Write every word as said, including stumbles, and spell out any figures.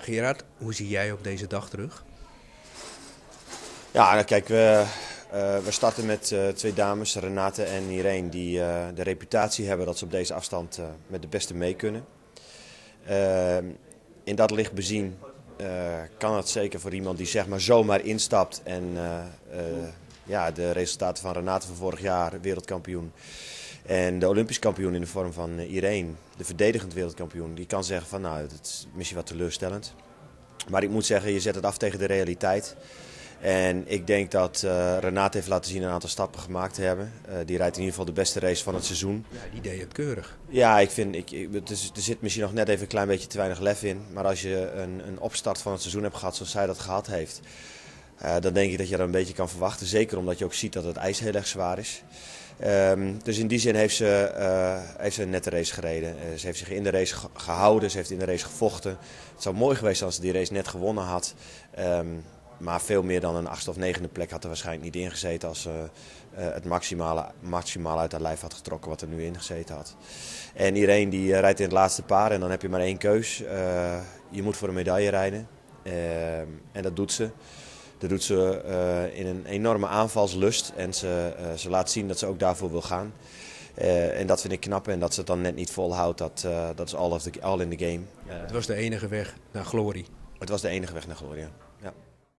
Gerard, hoe zie jij op deze dag terug? Ja, nou kijk, we, uh, we starten met uh, twee dames, Renate en Irene, die uh, de reputatie hebben dat ze op deze afstand uh, met de beste mee kunnen. Uh, in dat licht bezien uh, kan het zeker voor iemand die zeg maar zomaar instapt en uh, uh, ja, de resultaten van Renate van vorig jaar, wereldkampioen, en de Olympisch kampioen in de vorm van Irene, de verdedigend wereldkampioen, die kan zeggen van nou, dat is misschien wat teleurstellend. Maar ik moet zeggen, je zet het af tegen de realiteit. En ik denk dat uh, Renate heeft laten zien een aantal stappen gemaakt te hebben. Uh, die rijdt in ieder geval de beste race van het seizoen. Ja, die deed het keurig. Ja, ik vind, ik, ik, het is, er zit misschien nog net even een klein beetje te weinig lef in. Maar als je een, een opstart van het seizoen hebt gehad zoals zij dat gehad heeft, uh, dan denk ik dat je dat een beetje kan verwachten. Zeker omdat je ook ziet dat het ijs heel erg zwaar is. Um, dus in die zin heeft ze, uh, heeft ze een nette race gereden. Uh, ze heeft zich in de race gehouden, ze heeft in de race gevochten. Het zou mooi geweest zijn als ze die race net gewonnen had. Um, maar veel meer dan een achtste of negende plek had er waarschijnlijk niet ingezeten als ze uh, uh, het maximale, maximale uit haar lijf had getrokken wat er nu ingezeten had. En Irene die uh, rijdt in het laatste paar en dan heb je maar één keus. Uh, je moet voor een medaille rijden. Uh, en dat doet ze. Dat doet ze uh, in een enorme aanvalslust en ze, uh, ze laat zien dat ze ook daarvoor wil gaan. Uh, en dat vind ik knap en dat ze het dan net niet volhoudt, dat, uh, dat is all, of the, all in the game. Ja, het was de enige weg naar glorie. Het was de enige weg naar glorie, ja.